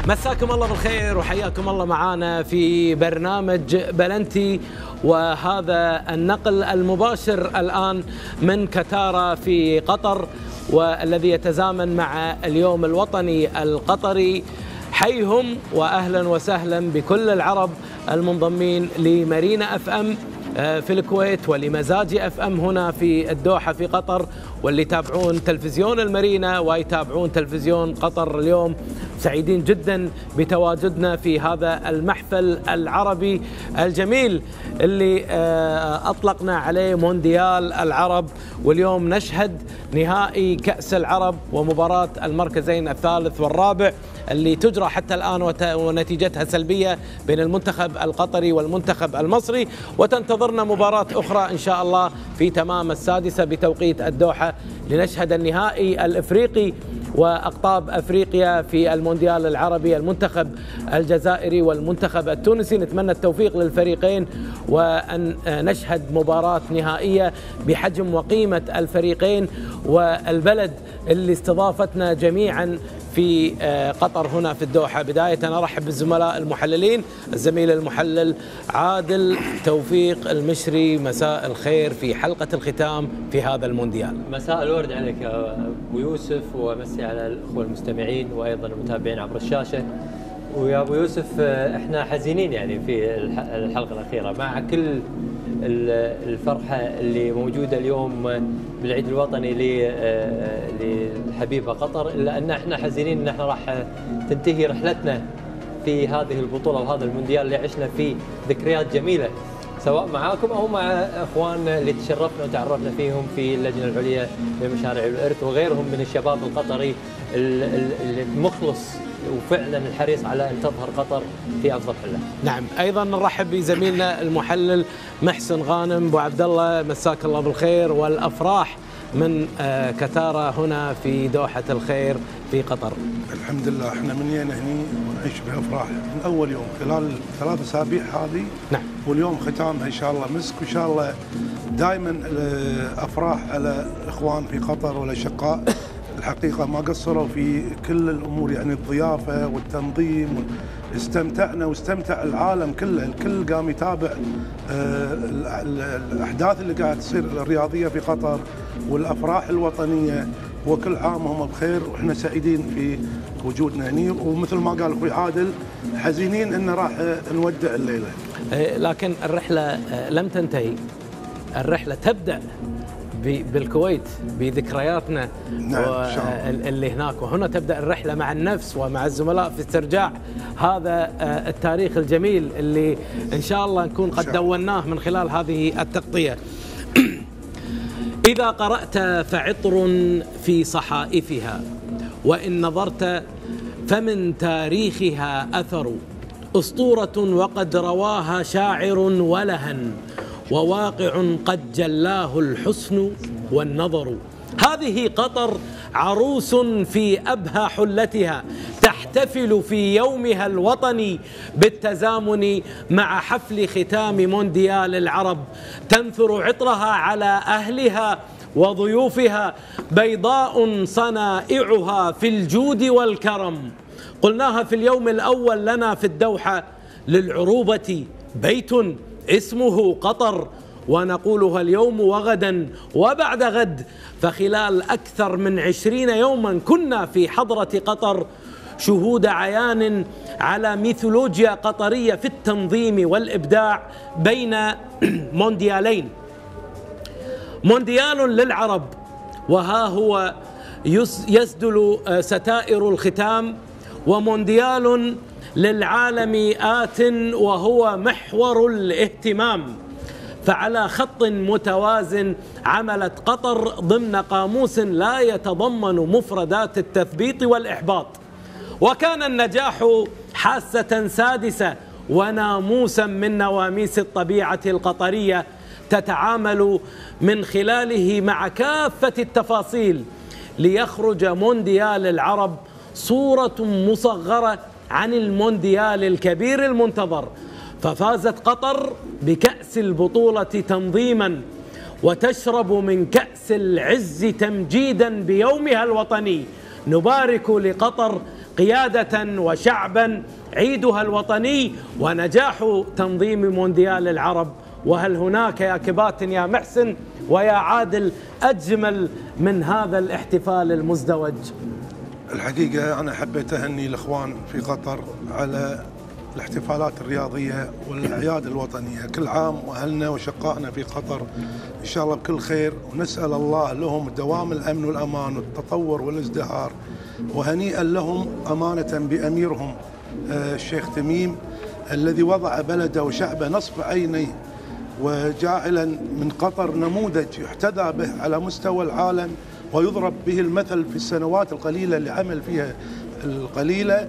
مساكم الله بالخير وحياكم الله معنا في برنامج بلنتي، وهذا النقل المباشر الآن من كتارا في قطر، والذي يتزامن مع اليوم الوطني القطري. حيهم وأهلا وسهلا بكل العرب المنضمين لمارينا اف ام في الكويت ولمزاجي اف ام هنا في الدوحة في قطر، واللي يتابعون تلفزيون المارينا ويتابعون تلفزيون قطر اليوم. سعيدين جدا بتواجدنا في هذا المحفل العربي الجميل اللي أطلقنا عليه مونديال العرب، واليوم نشهد نهائي كأس العرب ومباراة المركزين الثالث والرابع اللي تجرى حتى الآن ونتيجتها سلبية بين المنتخب القطري والمنتخب المصري، وتنتظرنا مباراة أخرى إن شاء الله في تمام السادسة بتوقيت الدوحة لنشهد النهائي الإفريقي وأقطاب أفريقيا في المونديال العربي، المنتخب الجزائري والمنتخب التونسي. نتمنى التوفيق للفريقين وأن نشهد مباراة نهائية بحجم وقيمة الفريقين والبلد اللي استضافتنا جميعا في قطر هنا في الدوحة. بداية أرحب بالزملاء المحللين، الزميل المحلل عادل توفيق المشري، مساء الخير في حلقة الختام في هذا المونديال. مساء الورد عليك يا أبو يوسف، ومسي على الأخوة المستمعين وأيضا المتابعين عبر الشاشة. ويا أبو يوسف إحنا حزينين يعني في الحلقة الأخيرة مع كل الفرحة اللي موجودة اليوم بالعيد الوطني للحبيبة قطر، إلا أن احنا حزينين أن احنا راح تنتهي رحلتنا في هذه البطولة وهذا المونديال اللي عشنا فيه ذكريات جميلة سواء معاكم أو مع أخواننا اللي تشرفنا وتعرفنا فيهم في اللجنة العليا لمشاريع الإرث وغيرهم من الشباب القطري المخلص وفعلا الحريص على ان تظهر قطر في افضل حله. نعم، ايضا نرحب بزميلنا المحلل محسن غانم. ابو عبد الله مساك الله بالخير والافراح من كتارا هنا في دوحة الخير في قطر. الحمد لله احنا من هنا هني ونعيش بافراح من اول يوم خلال 3 أسابيع هذه. نعم. واليوم ختامها ان شاء الله مسك، وان شاء الله دائما افراح على اخوان في قطر والاشقاء. الحقيقة ما قصروا في كل الأمور، يعني الضيافة والتنظيم، استمتعنا واستمتع العالم كله، الكل قام يتابع الأحداث اللي قاعد تصير الرياضية في قطر والأفراح الوطنية، وكل عام هم بخير وإحنا سعيدين في وجودنا هني. ومثل ما قال أخوي عادل حزينين إن راح نودع الليلة، لكن الرحلة لم تنتهي، الرحلة تبدأ بالكويت بذكرياتنا. نعم اللي هناك، وهنا تبدأ الرحلة مع النفس ومع الزملاء في استرجاع هذا التاريخ الجميل اللي إن شاء الله نكون قد دوناه من خلال هذه التغطية. إذا قرأت فعطر في صحائفها، وإن نظرت فمن تاريخها أثر، أسطورة وقد رواها شاعر ولهن، وواقع قد جلاه الحسن والنظر. هذه قطر عروس في أبهى حلتها، تحتفل في يومها الوطني بالتزامن مع حفل ختام مونديال العرب، تنثر عطرها على أهلها وضيوفها، بيضاء صنائعها في الجود والكرم. قلناها في اليوم الأول لنا في الدوحة: للعروبة بيت اسمه قطر، ونقولها اليوم وغدا وبعد غد. فخلال أكثر من 20 يوما كنا في حضرة قطر، شهود عيان على ميثولوجيا قطرية في التنظيم والإبداع بين مونديالين، مونديال للعرب وها هو يسدل ستائر الختام، ومونديال للعالم آت وهو محور الاهتمام. فعلى خط متوازن عملت قطر ضمن قاموس لا يتضمن مفردات التثبيط والإحباط، وكان النجاح حاسة سادسة وناموسا من نواميس الطبيعة القطرية تتعامل من خلاله مع كافة التفاصيل، ليخرج مونديال العرب صورة مصغرة عن المونديال الكبير المنتظر. ففازت قطر بكأس البطولة تنظيما، وتشرب من كأس العز تمجيدا بيومها الوطني. نبارك لقطر قيادة وشعبا عيدها الوطني ونجاح تنظيم مونديال العرب. وهل هناك يا كباتن يا محسن ويا عادل أجمل من هذا الاحتفال المزدوج؟ الحقيقة أنا حبيت أهني الإخوان في قطر على الاحتفالات الرياضية والأعياد الوطنية. كل عام وأهلنا وشقائنا في قطر إن شاء الله بكل خير، ونسأل الله لهم دوام الأمن والأمان والتطور والازدهار، وهنيئا لهم أمانة بأميرهم الشيخ تميم الذي وضع بلده وشعبه نصب عينيه، وجاعلا من قطر نموذج يحتذى به على مستوى العالم ويضرب به المثل في السنوات القليلة اللي عمل فيها القليلة.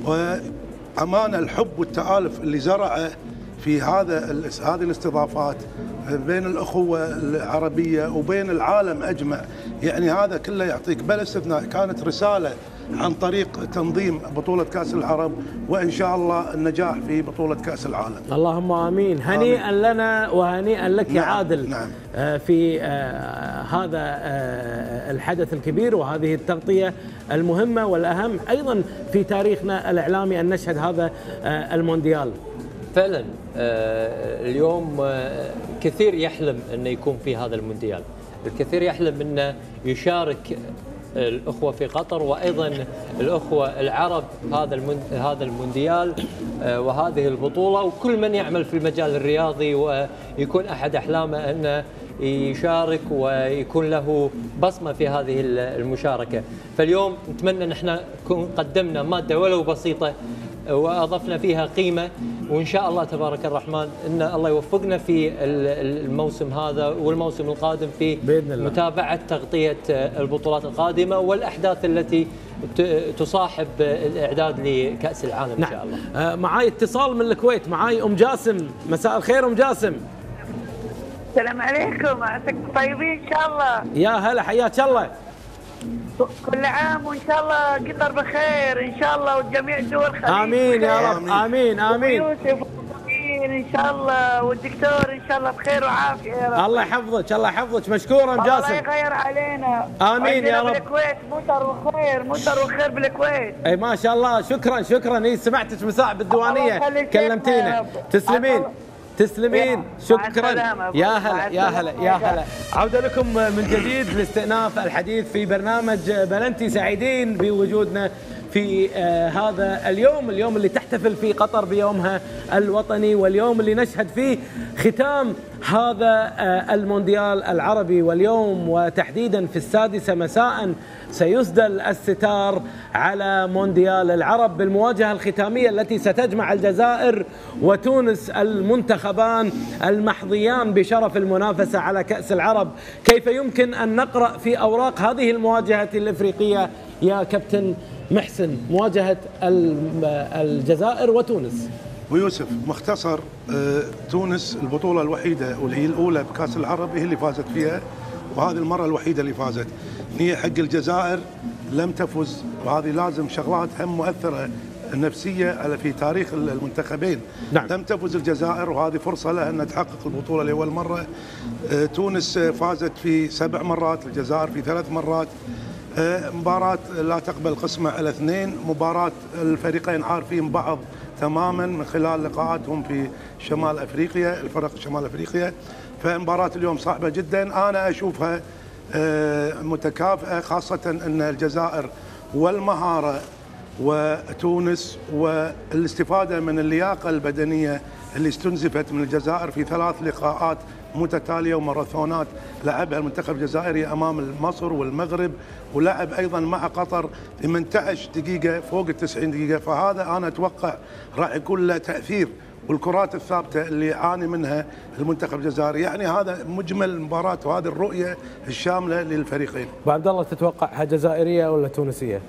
وأمانة الحب والتآلف اللي زرعه في هذه الاستضافات بين الأخوة العربية وبين العالم أجمع، يعني هذا كله يعطيك بلا استثناء. كانت رسالة عن طريق تنظيم بطولة كأس العرب، وإن شاء الله النجاح في بطولة كأس العالم. اللهم آمين. هنيئا لنا وهنيئا لك يا عادل. نعم. في هذا الحدث الكبير وهذه التغطية المهمة والأهم أيضا في تاريخنا الإعلامي أن نشهد هذا المونديال. فعلا اليوم كثير يحلم أنه يكون في هذا المونديال، الكثير يحلم أنه يشارك الأخوة في قطر وأيضا الأخوة العرب هذا المونديال وهذه البطولة، وكل من يعمل في المجال الرياضي ويكون أحد أحلامه أنه يشارك ويكون له بصمة في هذه المشاركة. فاليوم نتمنى أن احنا نكون قدمنا مادة ولو بسيطة وأضفنا فيها قيمة، وإن شاء الله تبارك الرحمن أن الله يوفقنا في الموسم هذا والموسم القادم في متابعة تغطية البطولات القادمة والأحداث التي تصاحب الإعداد لكأس العالم إن شاء الله. معاي اتصال من الكويت، معاي أم جاسم. مساء الخير أم جاسم. السلام عليكم، عساكم طيبين إن شاء الله. يا هلا، حياك الله. كل عام وإن شاء الله قطر بخير إن شاء الله، وجميع الدول الخليج آمين يا رب. آمين آمين. ويوسف إن شاء الله والدكتور إن شاء الله بخير وعافية يا رب. الله يحفظك الله يحفظك. مشكورة أم جاسم. الله يغير علينا. آمين يا رب. بالكويت مطر وخير، مطر وخير بالكويت. أي ما شاء الله. شكرا شكرا. إيه سمعتك مساء بالديوانية كلمتينا. تسلمين تسلمين. شكرا. يا هلا يا هلا يا هلا. عودة لكم من جديد لاستئناف الحديث في برنامج بلنتي. سعيدين بوجودنا في هذا اليوم اللي تحتفل فيه قطر بيومها الوطني، واليوم اللي نشهد فيه ختام هذا المونديال العربي. واليوم وتحديدا في 6 مساء سيسدل الستار على مونديال العرب بالمواجهة الختامية التي ستجمع الجزائر وتونس، المنتخبان المحظيان بشرف المنافسة على كأس العرب. كيف يمكن أن نقرأ في أوراق هذه المواجهة الإفريقية يا كابتن محسن مواجهة الجزائر وتونس؟ ويوسف مختصر، تونس البطولة الوحيدة واللي هي الأولى بكأس العرب هي اللي فازت فيها، وهذه المرة الوحيدة اللي فازت. هي حق الجزائر لم تفز، وهذه لازم شغلات هم مؤثرة النفسية في تاريخ المنتخبين. نعم. لم تفز الجزائر وهذه فرصة لها أن تحقق البطولة لأول مرة. تونس فازت في 7 مرات، الجزائر في 3 مرات. مباراة لا تقبل قسمة على 2، مباراة الفريقين عارفين بعض تماما من خلال لقاءاتهم في شمال أفريقيا، الفرق شمال أفريقيا. فمباراة اليوم صعبة جدا، أنا أشوفها متكافئة، خاصة أن الجزائر والمهارة وتونس والاستفادة من اللياقة البدنية اللي استنزفت من الجزائر في 3 لقاءات متتالية وماراثونات لعبها المنتخب الجزائري أمام مصر والمغرب، ولعب أيضا مع قطر 18 دقيقة فوق 90 دقيقة. فهذا أنا أتوقع راح يكون له تأثير، والكرات الثابتة اللي يعاني منها المنتخب الجزائري. يعني هذا مجمل المباراة وهذه الرؤية الشاملة للفريقين. أبو عبد الله تتوقعها جزائرية ولا تونسية؟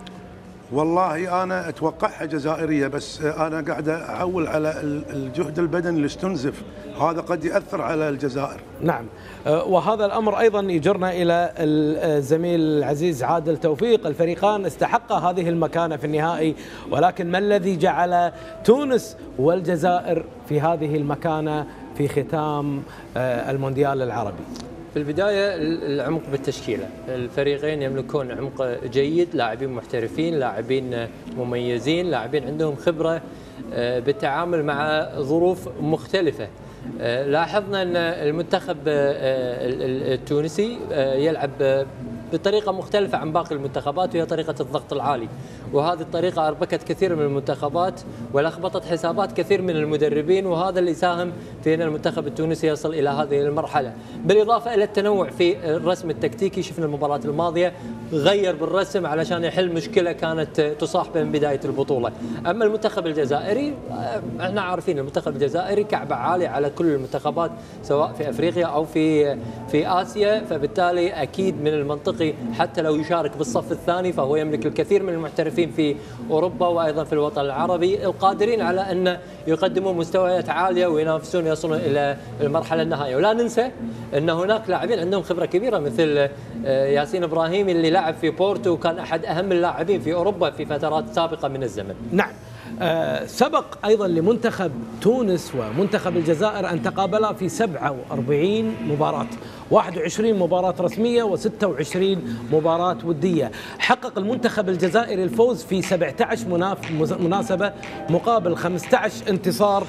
والله أنا أتوقعها جزائرية، بس أنا قاعد أعول على الجهد البدني اللي استنزف، هذا قد يأثر على الجزائر. نعم، وهذا الأمر أيضا يجرنا إلى الزميل العزيز عادل توفيق. الفريقان استحقا هذه المكانة في النهائي، ولكن ما الذي جعل تونس والجزائر في هذه المكانة في ختام المونديال العربي؟ في البداية العمق بالتشكيلة، الفريقين يملكون عمق جيد، لاعبين محترفين، لاعبين مميزين، لاعبين عندهم خبرة بالتعامل مع ظروف مختلفة. لاحظنا أن المنتخب التونسي يلعب بطريقة مختلفة عن باقي المنتخبات، وهي طريقة الضغط العالي، وهذه الطريقة أربكت كثير من المنتخبات ولخبطت حسابات كثير من المدربين، وهذا اللي ساهم في أن المنتخب التونسي يصل إلى هذه المرحلة. بالإضافة إلى التنوع في الرسم التكتيكي، شفنا المباراة الماضية غير بالرسم علشان يحل مشكلة كانت تصاحبه من بداية البطولة. أما المنتخب الجزائري، احنا عارفين المنتخب الجزائري كعبة عالية على كل المنتخبات سواء في أفريقيا أو في آسيا، فبالتالي أكيد من المنطقي حتى لو يشارك بالصف الثاني فهو يملك الكثير من المحترفين في أوروبا وأيضا في الوطن العربي القادرين على أن يقدموا مستويات عالية وينافسون يصلون إلى المرحلة النهائية. ولا ننسى أن هناك لاعبين عندهم خبرة كبيرة مثل ياسين إبراهيم اللي لعب في بورتو وكان أحد أهم اللاعبين في أوروبا في فترات سابقة من الزمن. نعم. سبق أيضا لمنتخب تونس ومنتخب الجزائر أن تقابلا في 47 مباراة، 21 مباراة رسمية و26 مباراة ودية. حقق المنتخب الجزائري الفوز في 17 مناسبة مقابل 15 انتصار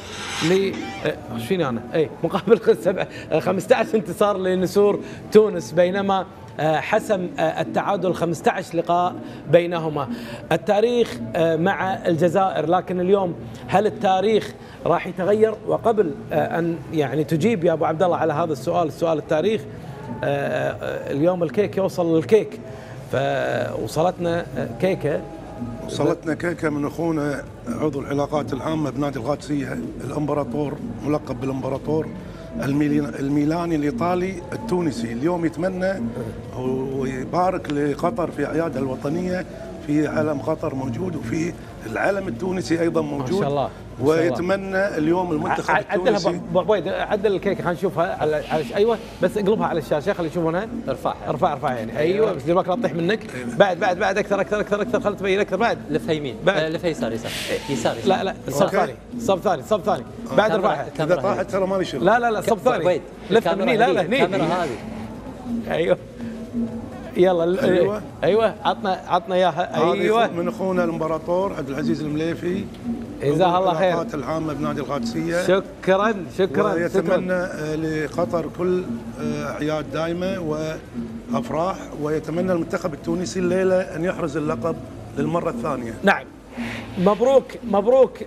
مقابل 15 انتصار لنسور تونس، بينما حسم التعادل 15 لقاء بينهما. التاريخ مع الجزائر، لكن اليوم هل التاريخ راح يتغير؟ وقبل أن يعني تجيب يا أبو عبد الله على هذا السؤال التاريخ، اليوم الكيك يوصل للكيك، فوصلتنا كيكة من أخونا عضو العلاقات العامة بنادي القادسية الإمبراطور، ملقب بالإمبراطور الميلاني الإيطالي التونسي. اليوم يتمنى ويبارك لقطر في أعيادها الوطنية، في علم قطر موجود وفي العلم التونسي أيضا موجود ما شاء الله. ويتمنى اليوم المنتخب التونسي. عدل الكيكه خلينا نشوفها ايوه، بس اقلبها على الشاشه خلينا يشوفونها. ارفعها يعني ايوه، بس دلوقتي لا تطيح منك. بعد اكثر خلينا تبين اكثر. بعد لفها يمين، لفها يسار. لا الصف ثاني بعد ارفعها. اذا طاحت ترى ما لي شغل. لا الصف ثاني لف هني. لا هني الكاميرا هذه. ايوه يلا ايوه عطنا اياها. ايوه من اخونا الامبراطور عبد العزيز المليفي، جزاه الله خير، العلاقات العامة بنادي القادسية. شكرا. ويتمنى لقطر كل اعياد دائمة وافراح، ويتمنى المنتخب التونسي الليلة ان يحرز اللقب للمرة الثانية. نعم، مبروك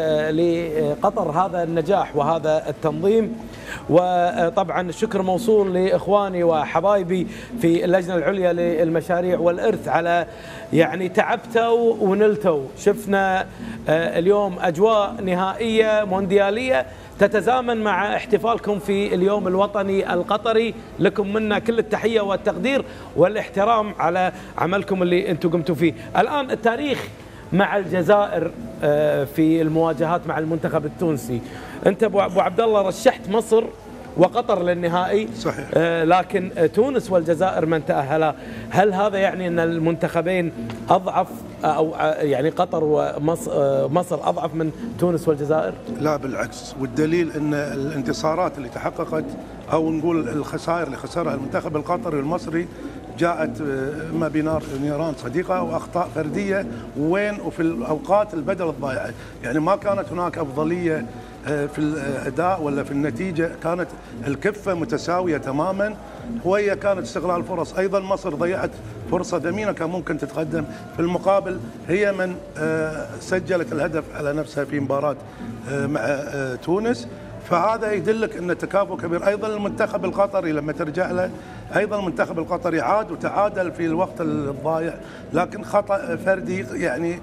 لقطر هذا النجاح وهذا التنظيم. وطبعا الشكر موصول لاخواني وحبايبي في اللجنه العليا للمشاريع والارث على يعني تعبتوا ونلتوا. شفنا اليوم اجواء نهائيه موندياليه تتزامن مع احتفالكم في اليوم الوطني القطري. لكم منا كل التحيه والتقدير والاحترام على عملكم اللي انتم قمتوا فيه. الان التاريخ مع الجزائر في المواجهات مع المنتخب التونسي. انت ابو عبد الله رشحت مصر وقطر للنهائي، صحيح، لكن تونس والجزائر من تأهلا. هل هذا يعني ان المنتخبين اضعف، او يعني قطر ومصر اضعف من تونس والجزائر؟ لا بالعكس، والدليل ان الانتصارات اللي تحققت او نقول الخسائر اللي خسرها المنتخب القطري والمصري جاءت اما بنيران صديقه واخطاء فرديه وفي الاوقات البدل الضائعه، يعني ما كانت هناك افضليه في الاداء ولا في النتيجه، كانت الكفه متساويه تماما، وهي كانت استغلال فرص. ايضا مصر ضيعت فرصه ثمينه كان ممكن تتقدم، في المقابل هي من سجلت الهدف على نفسها في مباراه مع تونس. فهذا يدلك ان التكافؤ كبير. ايضا المنتخب القطري لما ترجع له، ايضا المنتخب القطري عاد وتعادل في الوقت الضايع، لكن خطا فردي يعني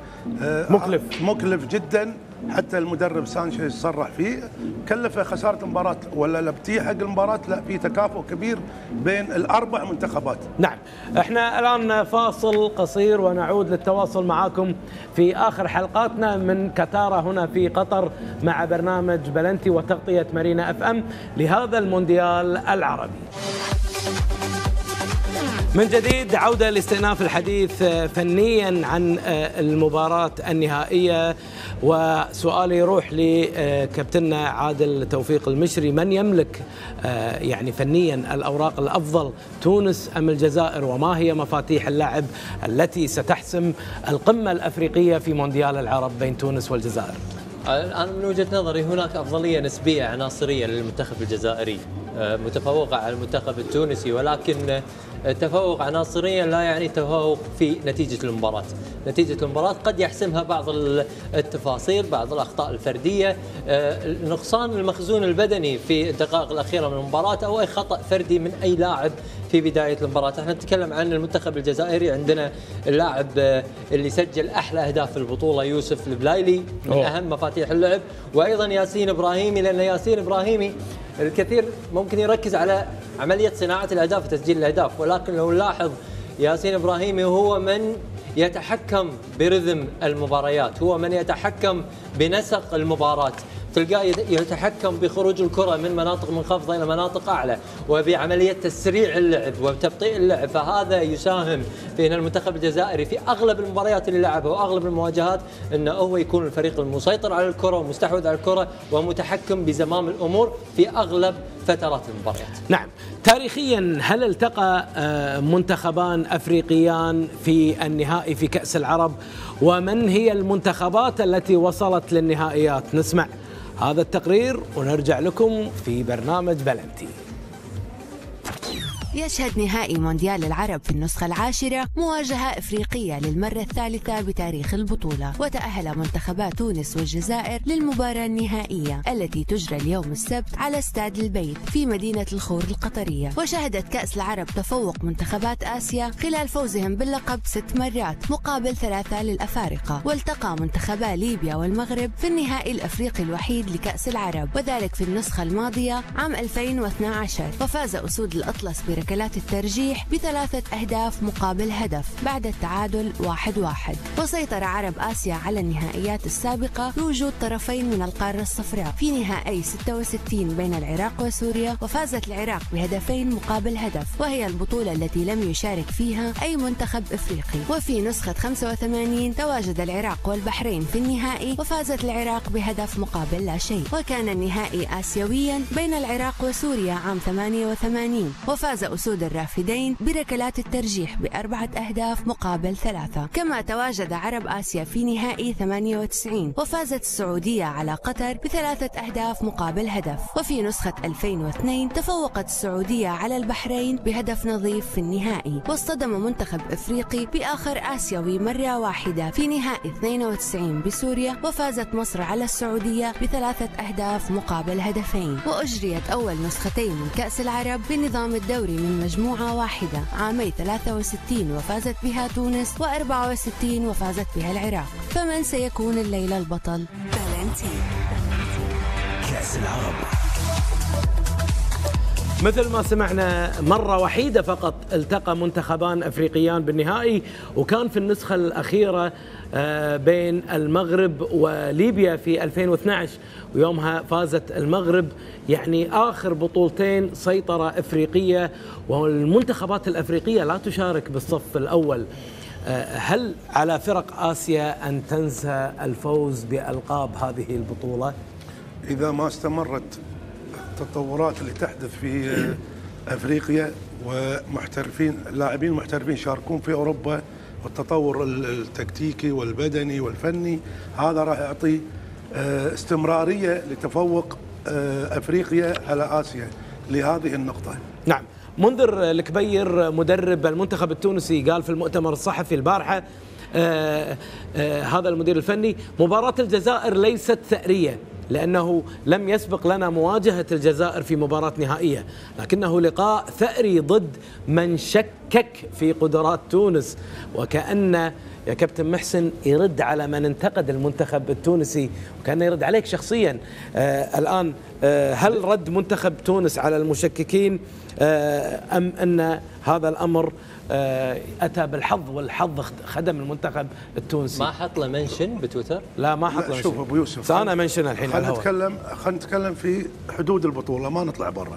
مكلف جدا، حتى المدرب سانشيز صرح فيه، كلفه خساره المباراه ولا لبتي حق المباراه. لا، في تكافؤ كبير بين الاربع منتخبات. نعم، احنا الان فاصل قصير ونعود للتواصل معاكم في اخر حلقاتنا من كتارة هنا في قطر مع برنامج بلنتي وتغطيه مارينا FM لهذا المونديال العربي. من جديد عودة لاستئناف الحديث فنيا عن المباراة النهائية، وسؤالي يروح لكابتننا عادل توفيق المشري. من يملك يعني فنيا الأوراق الأفضل، تونس أم الجزائر؟ وما هي مفاتيح اللعب التي ستحسم القمة الأفريقية في مونديال العرب بين تونس والجزائر؟ أنا من وجهة نظري هناك أفضلية نسبية عناصرية للمنتخب الجزائري متفوقة على المنتخب التونسي، ولكن تفوق عناصريا لا يعني تفوق في نتيجة المباراة. نتيجة المباراة قد يحسمها بعض التفاصيل، بعض الأخطاء الفردية، نقصان المخزون البدني في الدقائق الأخيرة من المباراة، أو أي خطأ فردي من أي لاعب في بداية المباراة. احنا نتكلم عن المنتخب الجزائري، عندنا اللاعب اللي سجل أحلى أهداف في البطولة يوسف البلايلي من أهم مفاتيح اللعب، وأيضا ياسين إبراهيمي، لأن ياسين إبراهيمي الكثير ممكن يركز على عملية صناعة الأهداف وتسجيل الأهداف، ولكن لو نلاحظ ياسين إبراهيمي هو من يتحكم برذم المباريات، هو من يتحكم بنسق المباراة، تلقاه يتحكم بخروج الكرة من مناطق منخفضة إلى مناطق أعلى، وبعملية تسريع اللعب وتبطيء اللعب. فهذا يساهم في أن المنتخب الجزائري في أغلب المباريات اللي لعبها وأغلب المواجهات أنه هو يكون الفريق المسيطر على الكرة ومستحوذ على الكرة ومتحكم بزمام الأمور في أغلب فترات المباريات. نعم، تاريخيا هل التقى منتخبان أفريقيان في النهائي في كأس العرب؟ ومن هي المنتخبات التي وصلت للنهائيات؟ نسمع هذا التقرير ونرجع لكم في برنامج بلنتي. يشهد نهائي مونديال العرب في النسخة العاشرة مواجهة إفريقية للمرة الثالثة بتاريخ البطولة، وتأهل منتخبات تونس والجزائر للمباراة النهائية التي تجرى اليوم السبت على استاد البيت في مدينة الخور القطرية. وشهدت كأس العرب تفوق منتخبات آسيا خلال فوزهم باللقب 6 مرات مقابل 3 للأفارقة. والتقى منتخبا ليبيا والمغرب في النهائي الأفريقي الوحيد لكأس العرب، وذلك في النسخة الماضية عام 2012، وفاز أسود الأطلس بركلات الترجيح ب3 أهداف مقابل هدف بعد التعادل 1-1. وسيطر عرب آسيا على النهائيات السابقة بوجود طرفين من القارة الصفراء في نهائي 66 بين العراق وسوريا، وفازت العراق ب2 مقابل هدف، وهي البطولة التي لم يشارك فيها أي منتخب إفريقي. وفي نسخة 85 تواجد العراق والبحرين في النهائي، وفازت العراق بهدف مقابل لا شيء. وكان النهائي آسيويا بين العراق وسوريا عام 88، وفاز أسود الرافدين بركلات الترجيح ب4 أهداف مقابل 3. كما تواجد عرب آسيا في نهائي 98، وفازت السعودية على قطر ب3 أهداف مقابل هدف. وفي نسخة 2002 تفوقت السعودية على البحرين بهدف نظيف في النهائي. واصطدم منتخب إفريقي بآخر آسيوي مرة واحدة في نهائي 92 بسوريا، وفازت مصر على السعودية ب3 أهداف مقابل هدفين. وأجريت أول نسختين من كأس العرب بنظام الدوري من مجموعة واحدة عامي 63 وفازت بها تونس، و64 وفازت بها العراق. فمن سيكون الليلة البطل؟ بلنتي. كأس العرب مثل ما سمعنا مرة وحيدة فقط التقى منتخبان أفريقيان بالنهائي، وكان في النسخة الأخيرة بين المغرب وليبيا في 2012، ويومها فازت المغرب. يعني آخر بطولتين سيطرة إفريقية، والمنتخبات الأفريقية لا تشارك بالصف الأول. هل على فرق آسيا أن تنسى الفوز بألقاب هذه البطولة؟ إذا ما استمرت التطورات اللي تحدث في أفريقيا ومحترفين لاعبين محترفين يشاركون في أوروبا، والتطور التكتيكي والبدني والفني، هذا راح يعطي استمرارية لتفوق أفريقيا على آسيا لهذه النقطة. نعم، منذر الكبير مدرب المنتخب التونسي قال في المؤتمر الصحفي البارحة هذا المدير الفني: مباراة الجزائر ليست ثأرية، لأنه لم يسبق لنا مواجهة الجزائر في مباراة نهائية، لكنه لقاء ثأري ضد من شكك في قدرات تونس. وكأن يا كابتن محسن يرد على من انتقد المنتخب التونسي، وكأنه يرد عليك شخصيا. الآن هل رد منتخب تونس على المشككين أم أن هذا الأمر أتى بالحظ والحظ خدم المنطقة التونسي؟ ما حط له منشن بتويتر؟ لا ما حط له منشن. شوف أبو يوسف، أنا منشن الحين على الهواء. خلينا نتكلم في حدود البطولة، ما نطلع برا.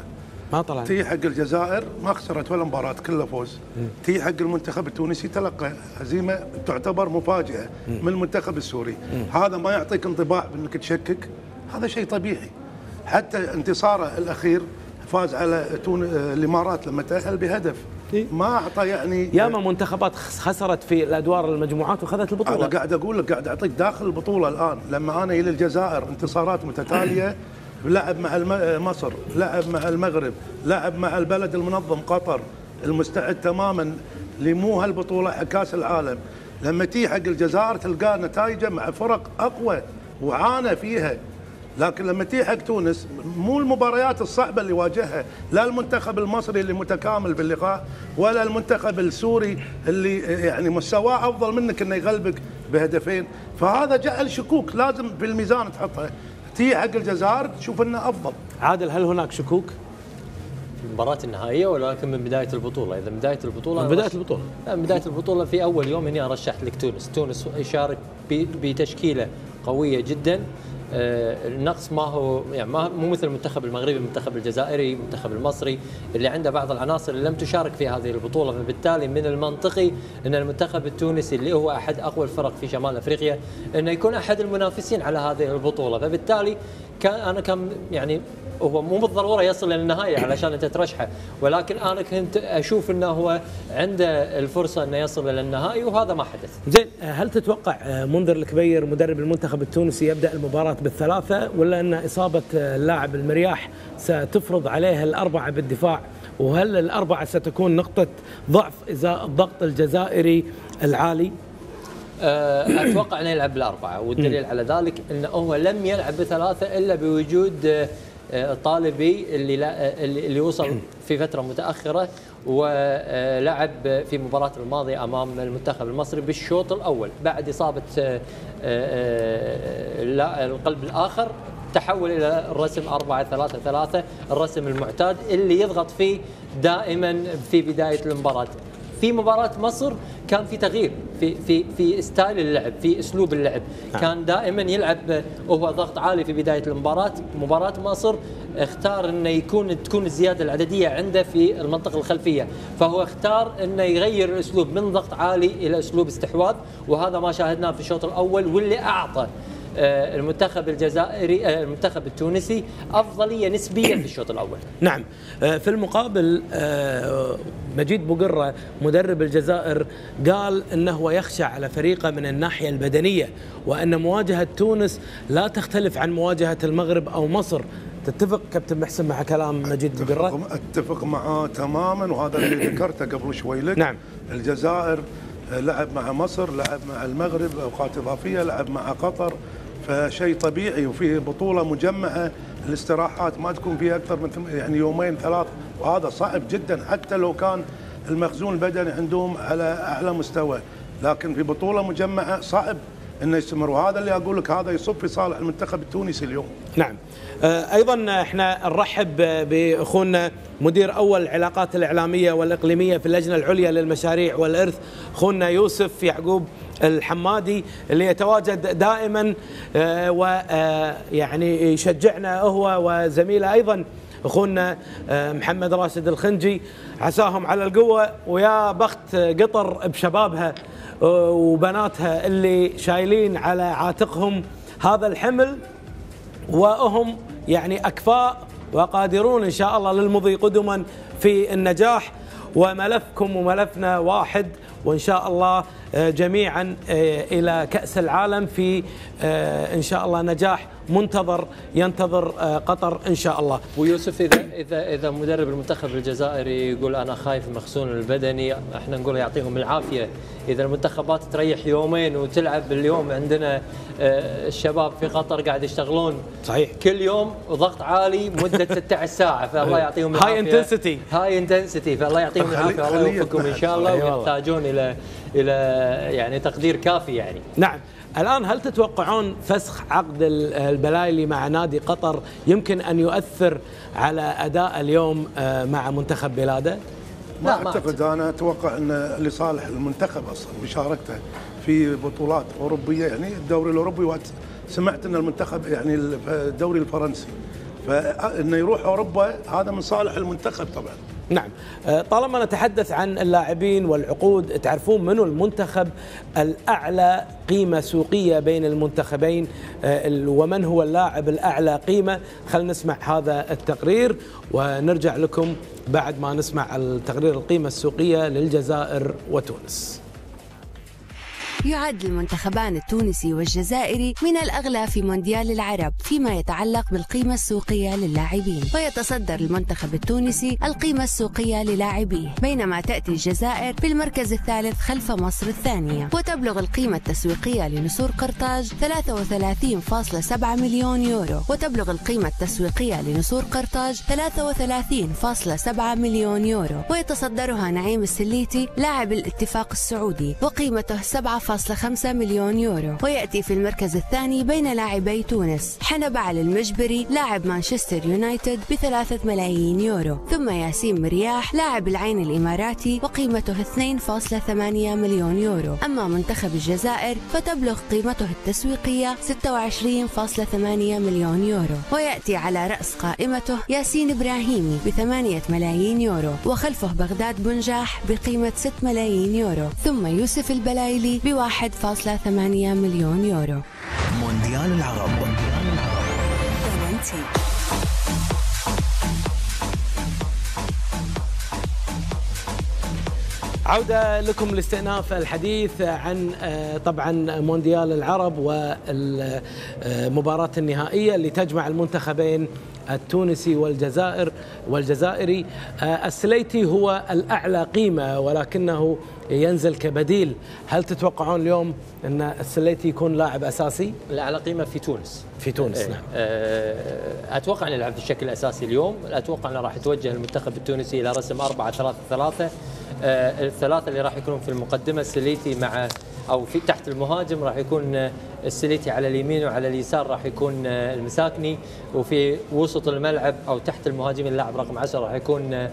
ما طلع. تي حق الجزائر ما خسرت ولا مباراه، كلها فوز. تي حق المنتخب التونسي تلقى هزيمه تعتبر مفاجئه من المنتخب السوري. هذا ما يعطيك انطباع بانك تشكك؟ هذا شيء طبيعي. حتى انتصاره الاخير فاز على الامارات لما تاهل بهدف، ما اعطى يعني. ياما منتخبات خسرت في الادوار المجموعات واخذت البطوله. انا قاعد اقول لك، قاعد اعطيك داخل البطوله الان. لما انا الى الجزائر انتصارات متتاليه، لعب مع مصر، لعب مع المغرب، لعب مع البلد المنظم قطر المستعد تماما لمو هالبطوله حق كاس العالم. لما تيجي حق الجزائر تلقى نتائجه مع فرق اقوى وعانى فيها. لكن لما تيجي حق تونس مو المباريات الصعبه اللي واجهها، لا المنتخب المصري اللي متكامل باللقاء، ولا المنتخب السوري اللي يعني مستواه افضل منك انه يغلبك بهدفين. فهذا جعل شكوك لازم بالميزان تحطها. تيجي حق الجزائر تشوف انه افضل. عادل، هل هناك شكوك؟ المباراة النهائية ولكن من بداية البطولة؟ إذا من بداية البطولة، من بداية البطولة، من بداية البطولة في أول يوم هنا رشحت لك تونس يشارك بتشكيلة قوية جدا. النقص ما هو يعني مو مثل المنتخب المغربي، المنتخب الجزائري، المنتخب المصري اللي عنده بعض العناصر اللي لم تشارك في هذه البطولة. فبالتالي من المنطقي أن المنتخب التونسي اللي هو أحد أقوى الفرق في شمال أفريقيا أنه يكون أحد المنافسين على هذه البطولة. فبالتالي كان يعني هو مو بالضروره يصل للنهايه علشان انت ترشحه، ولكن انا كنت اشوف انه هو عنده الفرصه انه يصل الى النهائي، وهذا ما حدث. زين، هل تتوقع منذر الكبير مدرب المنتخب التونسي يبدا المباراه بالثلاثه، ولا ان اصابه اللاعب المرياح ستفرض عليه الاربعه بالدفاع؟ وهل الاربعه ستكون نقطه ضعف ازاء الضغط الجزائري العالي؟ اتوقع انه يلعب بالاربعه، والدليل على ذلك انه هو لم يلعب بثلاثه الا بوجود طالبي اللي وصل في فتره متاخره ولعب في مباراه الماضيه امام المنتخب المصري بالشوط الاول بعد اصابه القلب الاخر. تحول الى الرسم 4-3-3، الرسم المعتاد اللي يضغط فيه دائما في بدايه المباراه. في مباراة مصر كان في تغيير في ستايل اللعب، في اسلوب اللعب، كان دائما يلعب وهو ضغط عالي في بداية المباراة. مباراة مصر اختار انه تكون الزيادة العددية عنده في المنطقة الخلفية، فهو اختار انه يغير الاسلوب من ضغط عالي الى اسلوب استحواذ، وهذا ما شاهدناه في الشوط الاول، واللي اعطى المنتخب الجزائري المنتخب التونسي أفضلية نسبية في الشوط الأول. نعم. في المقابل مجيد بوقرة مدرب الجزائر قال أنه يخشى على فريقه من الناحية البدنية، وأن مواجهة تونس لا تختلف عن مواجهة المغرب أو مصر. تتفق كابتن محسن مع كلام مجيد بوقرة؟ اتفق معاه تماما، وهذا اللي ذكرته قبل شوي لك. نعم. الجزائر لعب مع مصر، لعب مع المغرب أوقات إضافية، لعب مع قطر، فشيء طبيعي. وفي بطولة مجمعة الاستراحات ما تكون فيها أكثر من يعني يومين ثلاث، وهذا صعب جدا حتى لو كان المخزون البدني عندهم على أعلى مستوى. لكن في بطولة مجمعة صعب انه يستمر، وهذا اللي اقول لك هذا يصب في صالح المنتخب التونسي اليوم. نعم. ايضا احنا نرحب باخونا مدير اول العلاقات الاعلاميه والاقليميه في اللجنه العليا للمشاريع والارث، اخونا يوسف يعقوب الحمادي، اللي يتواجد دائما ويعني يشجعنا هو وزميله ايضا اخونا محمد راشد الخنجي. عساهم على القوه، ويا بخت قطر بشبابها وبناتها اللي شايلين على عاتقهم هذا الحمل، وهم يعني أكفاء وقادرون إن شاء الله للمضي قدما في النجاح. وملفكم وملفنا واحد، وإن شاء الله جميعا إلى كأس العالم في إن شاء الله نجاح منتظر ينتظر قطر إن شاء الله. ويوسف إذا مدرب المنتخب الجزائري يقول أنا خايف المخزون البدني، احنا نقول يعطيهم العافية. إذا المنتخبات تريح يومين وتلعب اليوم، عندنا الشباب في قطر قاعد يشتغلون صحيح كل يوم ضغط عالي مدة 16 ساعة، فالله يعطيهم العافية. هاي انتنسيتي، فالله يعطيهم العافية والله يوفقكم إن شاء الله، ويحتاجون إلى يعني تقدير كافي يعني. نعم. الآن هل تتوقعون فسخ عقد البلايلي مع نادي قطر يمكن أن يؤثر على أداء اليوم مع منتخب بلاده؟ ما أعتقد. أنا أتوقع أن لصالح المنتخب أصلا مشاركته في بطولات أوروبية، يعني الدوري الأوروبي، سمعت أن المنتخب يعني الدوري الفرنسي، فانه يروح اوروبا هذا من صالح المنتخب طبعا. نعم، طالما نتحدث عن اللاعبين والعقود، تعرفون منو المنتخب الأعلى قيمة سوقية بين المنتخبين ومن هو اللاعب الأعلى قيمة؟ خلينا نسمع هذا التقرير ونرجع لكم بعد ما نسمع التقرير القيمة السوقية للجزائر وتونس. يعد المنتخبان التونسي والجزائري من الأغلى في مونديال العرب فيما يتعلق بالقيمة السوقية للاعبين، ويتصدر المنتخب التونسي القيمة السوقية للاعبيه، بينما تأتي الجزائر في المركز الثالث خلف مصر الثانية. وتبلغ القيمة التسويقية لنسور قرطاج 33.7 مليون يورو، وتبلغ القيمة التسويقية لنسور قرطاج 33.7 مليون يورو، ويتصدرها نعيم السليتي لاعب الاتفاق السعودي وقيمته 7.5 مليون يورو. ويأتي في المركز الثاني بين لاعبي تونس حنبعل المجبري لاعب مانشستر يونايتد ب3 ملايين يورو، ثم ياسين مرياح لاعب العين الإماراتي وقيمته 2.8 مليون يورو. أما منتخب الجزائر فتبلغ قيمته التسويقية 26.8 مليون يورو، ويأتي على رأس قائمته ياسين إبراهيمي ب8 ملايين يورو، وخلفه بغداد بنجاح بقيمة 6 ملايين يورو، ثم يوسف البلايلي ب1.8 مليون يورو. مونديال العرب. عودة لكم لاستئناف الحديث عن طبعا مونديال العرب والمباراة النهائية اللي تجمع المنتخبين التونسي والجزائري. السليتي هو الأعلى قيمة ولكنه ينزل كبديل. هل تتوقعون اليوم أن السليتي يكون لاعب أساسي؟ الأعلى قيمة في تونس. في تونس نعم. أتوقع أن يلعب بشكل أساسي اليوم. أتوقع أنه راح يتوجه المنتخب التونسي إلى رسم 4-3-3. الثلاثة اللي راح يكونون في المقدمة السليتي مع أو في تحت المهاجم راح يكون السليتي على اليمين، وعلى اليسار راح يكون المساكني، وفي وسط الملعب أو تحت المهاجم اللاعب رقم 10 راح يكون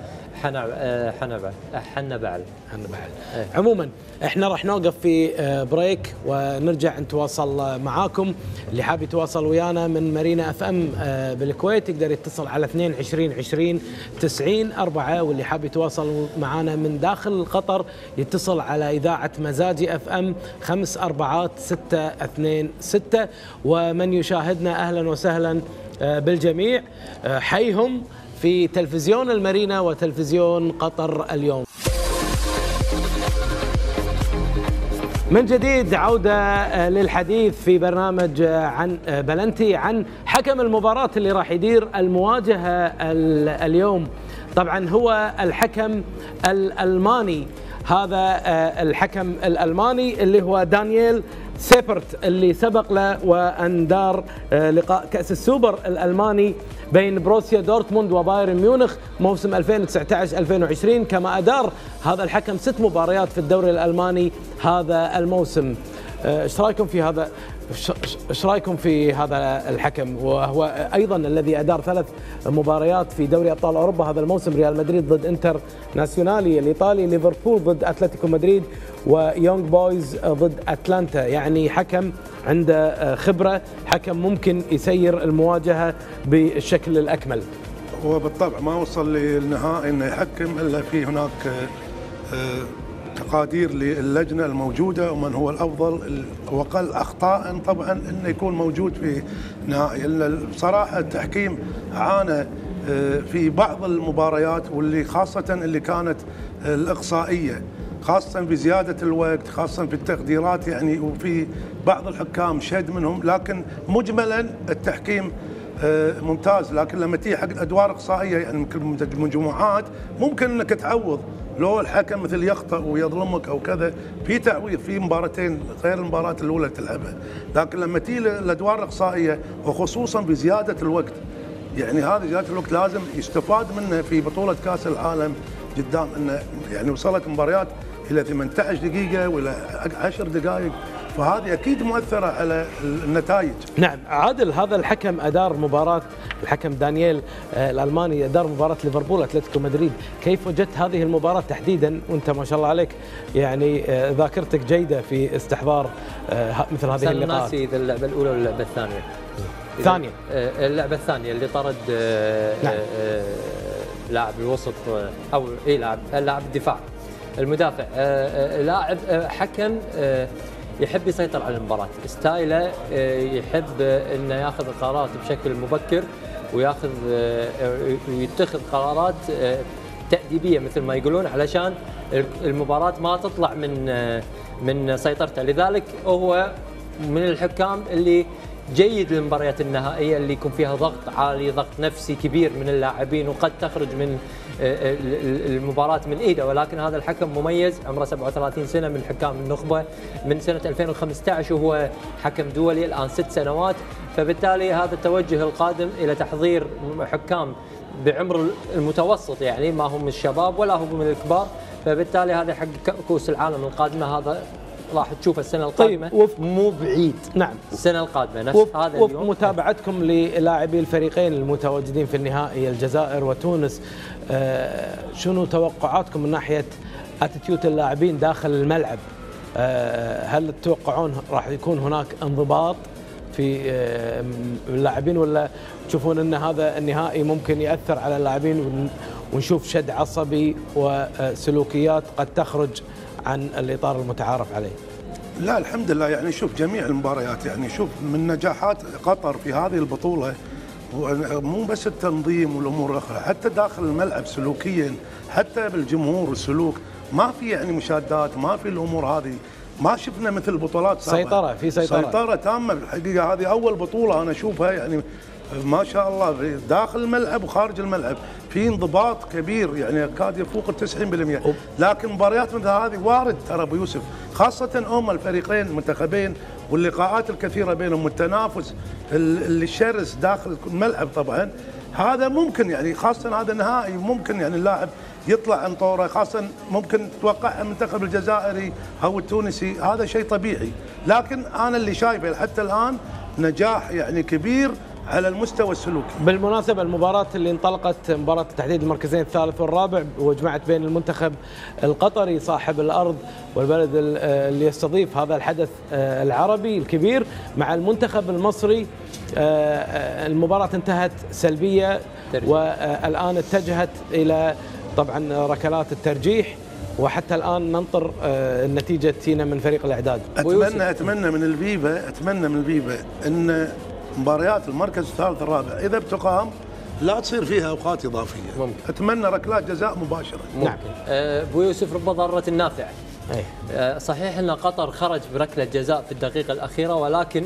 حنبعل. عموما احنا راح نوقف في بريك ونرجع نتواصل معاكم. اللي حاب يتواصل ويانا من مارينا اف ام بالكويت يقدر يتصل على 22 20 90 4، واللي حاب يتواصل معانا من داخل قطر يتصل على اذاعه مزاجي اف ام 54626. ومن يشاهدنا اهلا وسهلا بالجميع، حيهم في تلفزيون المارينا وتلفزيون قطر اليوم. من جديد عودة للحديث في برنامج عن بلنتي عن حكم المباراة اللي راح يدير المواجهة اليوم. طبعا هو الحكم الألماني، هذا الحكم الألماني اللي هو دانييل سيبرت، اللي سبق له وأن دار لقاء كأس السوبر الألماني بين بروسيا دورتموند وبايرن ميونخ موسم 2019-2020. كما أدار هذا الحكم 6 مباريات في الدوري الألماني هذا الموسم. ايش رايكم في هذا الحكم؟ وهو ايضا الذي ادار 3 مباريات في دوري ابطال اوروبا هذا الموسم، ريال مدريد ضد انتر ناسيونالي الايطالي، ليفربول ضد اتلتيكو مدريد، ويونغ بويز ضد اتلانتا. يعني حكم عنده خبره، حكم ممكن يسير المواجهه بالشكل الاكمل. هو بالطبع ما وصل للنهائي انه يحكم الا في هناك تقادير للجنة الموجودة ومن هو الأفضل وقل أخطاء طبعا أنه يكون موجود في نهائي. بصراحة التحكيم عانى في بعض المباريات، واللي خاصة اللي كانت الإقصائية، خاصة بزيادة الوقت، خاصة في التقديرات يعني، وفي بعض الحكام شد منهم. لكن مجملا التحكيم ممتاز. لكن لما تيجي حق الأدوار إقصائية يعني مجموعات ممكن أنك تعوض، لو الحكم مثل يخطئ ويظلمك او كذا في تعويض في مباراتين غير المباراه الاولى تلعبها. لكن لما تيجي الادوار الاقصائيه وخصوصا بزياده الوقت، يعني هذه زياده الوقت لازم يستفاد منها في بطوله كاس العالم قدام، انه يعني وصلت مباريات الى 18 دقيقه ولا 10 دقائق، فهذه اكيد مؤثره على النتائج. نعم عادل، هذا الحكم ادار مباراه الحكم دانييل الألماني أدار مباراة ليفربول أتلتيكو مدريد. كيف وجدت هذه المباراة تحديدا وأنت ما شاء الله عليك يعني ذاكرتك جيدة في استحضار مثل هذه اللقاءات؟ ناسي إذا اللعبة الأولى ولا اللعبة الثانية؟ ثانية. اللعبة الثانية اللي طرد نعم. لاعب الوسط أو لاعب الدفاع المدافع. لاعب حكم يحب يسيطر على المباراة، ستايله يحب انه ياخذ القرارات بشكل مبكر ويتخذ قرارات تأديبية مثل ما يقولون علشان المباراة ما تطلع من سيطرته. لذلك هو من الحكام اللي جيد للمباريات النهائية اللي يكون فيها ضغط عالي، ضغط نفسي كبير من اللاعبين وقد تخرج من المباراة من ايده، ولكن هذا الحكم مميز عمره 37 سنة من حكام النخبة من سنة 2015 وهو حكم دولي الآن 6 سنوات، فبالتالي هذا التوجه القادم إلى تحضير حكام بعمر المتوسط يعني ما هم الشباب ولا هم من الكبار، فبالتالي هذا حق كؤوس العالم القادمة هذا راح تشوفه السنه القادمه. طيب مو بعيد. نعم السنه القادمه نفس هذا اليوم. وفق متابعتكم للاعبي الفريقين المتواجدين في النهائي الجزائر وتونس، شنو توقعاتكم من ناحيه اتيتيود اللاعبين داخل الملعب؟ هل تتوقعون راح يكون هناك انضباط في اللاعبين ولا تشوفون ان هذا النهائي ممكن ياثر على اللاعبين ونشوف شد عصبي وسلوكيات قد تخرج عن الإطار المتعارف عليه؟ لا الحمد لله، يعني شوف جميع المباريات، يعني شوف من نجاحات قطر في هذه البطولة مو بس التنظيم والأمور الأخرى، حتى داخل الملعب سلوكيا، حتى بالجمهور والسلوك ما في يعني مشادات، ما في الأمور هذه، ما شفنا مثل البطولات سيطرة، في سيطرة تامة بالحقيقة. هذه أول بطولة أنا أشوفها يعني ما شاء الله داخل الملعب وخارج الملعب في انضباط كبير، يعني يكاد يفوق ال 90%. لكن مباريات مثل هذه وارد ترى ابو يوسف، خاصة الفريقين المنتخبين واللقاءات الكثيرة بينهم والتنافس اللي الشرس داخل الملعب طبعا هذا ممكن يعني خاصة هذا نهائي ممكن يعني اللاعب يطلع عن طوره، خاصة ممكن تتوقع المنتخب الجزائري أو التونسي، هذا شيء طبيعي. لكن أنا اللي شايفه حتى الآن نجاح يعني كبير على المستوى السلوكي. بالمناسبة المباراة اللي انطلقت مباراة تحديد المركزين الثالث والرابع وجمعت بين المنتخب القطري صاحب الأرض والبلد اللي يستضيف هذا الحدث العربي الكبير مع المنتخب المصري. المباراة انتهت سلبية والآن اتجهت إلى طبعا ركلات الترجيح، وحتى الآن ننطر النتيجة تينا من فريق الإعداد. أتمنى من الفيفا أن مباريات المركز الثالث الرابع إذا بتقام لا تصير فيها أوقات إضافية. ممكن. أتمنى ركلات جزاء مباشرة. نعم. أبو يوسف رب ضارة النافع. صحيح أن قطر خرج بركلة جزاء في الدقيقة الأخيرة، ولكن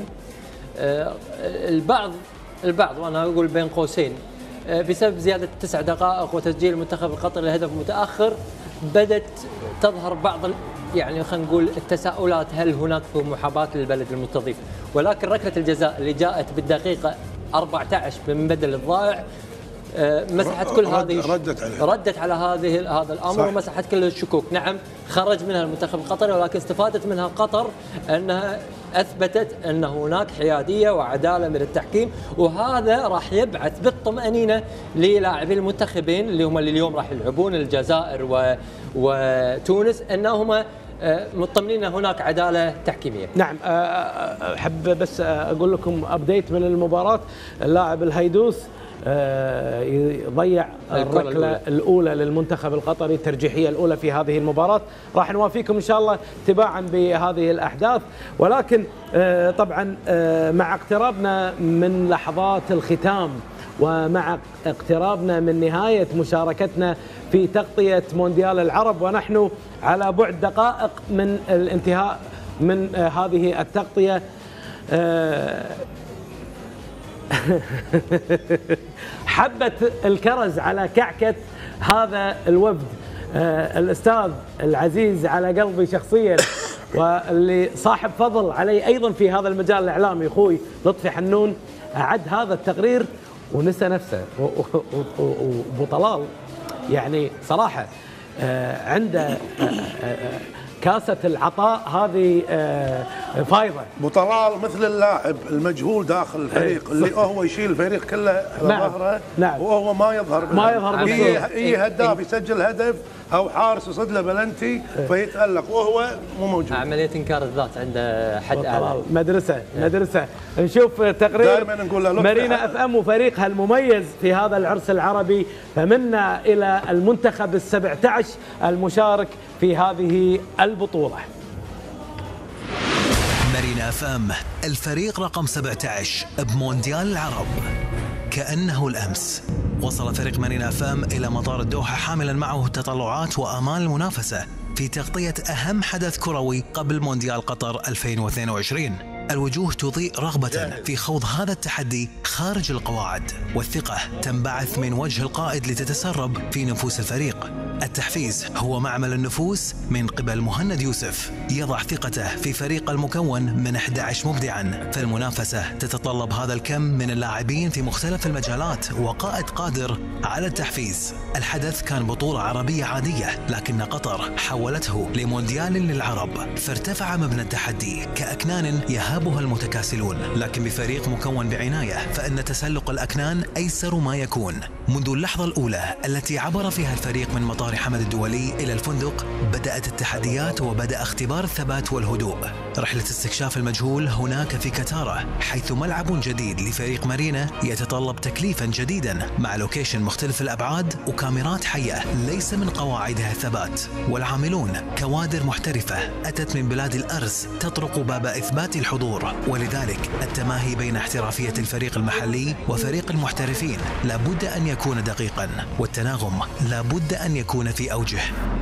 البعض وأنا أقول بين قوسين بسبب زيادة 9 دقائق وتسجيل المنتخب القطري الهدف متأخر بدت تظهر بعض يعني خلينا نقول التساؤلات، هل هناك محاباة للبلد المستضيف؟ ولكن ركلة الجزاء اللي جاءت بالدقيقة 14 من بدل الضائع مسحت كل هذه ردت على هذا الامر صح. ومسحت كل الشكوك. نعم خرج منها المنتخب القطري، ولكن استفادت منها قطر انها اثبتت ان هناك حياديه وعداله من التحكيم، وهذا راح يبعث بالطمانينه للاعبي المنتخبين اللي هم اللي اليوم راح يلعبون الجزائر وتونس انهما مطمئنين هناك عداله تحكيميه. نعم. احب بس اقول لكم ابديت من المباراه. اللاعب الهيدوس يضيع الركله الاولى للمنتخب القطري، الترجيحيه الاولى في هذه المباراه. راح نوافيكم ان شاء الله تباعا بهذه الاحداث، ولكن طبعا مع اقترابنا من لحظات الختام ومع اقترابنا من نهايه مشاركتنا في تغطيه مونديال العرب ونحن على بعد دقائق من الانتهاء من هذه التغطيه، حبت الكرز على كعكة هذا الوفد. الأستاذ العزيز على قلبي شخصيا واللي صاحب فضل علي أيضا في هذا المجال الإعلامي أخوي لطفي حنون أعد هذا التقرير ونسى نفسه. وأبو طلال يعني صراحة عنده كاسة العطاء هذه فايضة. ابو طلال مثل اللاعب المجهول داخل الفريق اللي هو يشيل الفريق كله على ظهره. نعم. وهو ما يظهر بالصورة. هداف يسجل هدف او حارس يصد له بلنتي فيتألق وهو مو موجود. عملية انكار الذات عند حد اعلى. مدرسة. نشوف تقرير دائما نقول له مارينا اف ام وفريقها المميز في هذا العرس العربي، فمنا الى المنتخب ال17 المشارك في هذه البطولة. مارينا اف ام الفريق رقم 17 بمونديال العرب. كأنه الأمس وصل فريق مارينا اف ام إلى مطار الدوحة حاملا معه تطلعات وآمال المنافسة في تغطية أهم حدث كروي قبل مونديال قطر 2022. الوجوه تضيء رغبة في خوض هذا التحدي خارج القواعد، والثقة تنبعث من وجه القائد لتتسرب في نفوس الفريق. التحفيز هو معمل النفوس من قبل مهند يوسف، يضع ثقته في فريق المكون من 11 مبدعا، فالمنافسة تتطلب هذا الكم من اللاعبين في مختلف المجالات وقائد قادر على التحفيز. الحدث كان بطولة عربية عادية، لكن قطر حولته لمونديال للعرب، فارتفع مبنى التحدي كأكنان يهابها المتكاسلون، لكن بفريق مكون بعناية، فإن تسلق الأكنان أيسر ما يكون. منذ اللحظة الأولى التي عبر فيها الفريق من مطار حمد الدولي إلى الفندق بدأت التحديات وبدأ اختبار الثبات والهدوء. رحلة استكشاف المجهول هناك في كتارة، حيث ملعب جديد لفريق مارينا يتطلب تكليفا جديدا مع لوكيشن مختلف الأبعاد وكاميرات حية ليس من قواعدها الثبات، والعاملون كوادر محترفة أتت من بلاد الأرز تطرق باب إثبات الحضور. ولذلك التماهي بين احترافية الفريق المحلي وفريق المحترفين لابد أن يكون دقيقا، والتناغم لابد أن يكون في أوجه.